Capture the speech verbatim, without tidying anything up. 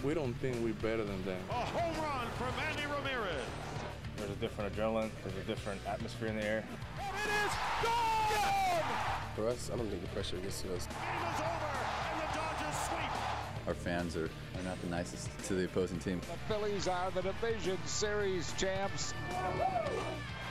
We don't think we're better than them. A home run from Andy Ramirez. There's a different adrenaline. There's a different atmosphere in the air. And it is gone! For us, I don't think the pressure gets to us. Game is over, and the Dodgers sweep. Our fans are, are not the nicest to the opposing team. The Phillies are the division series champs.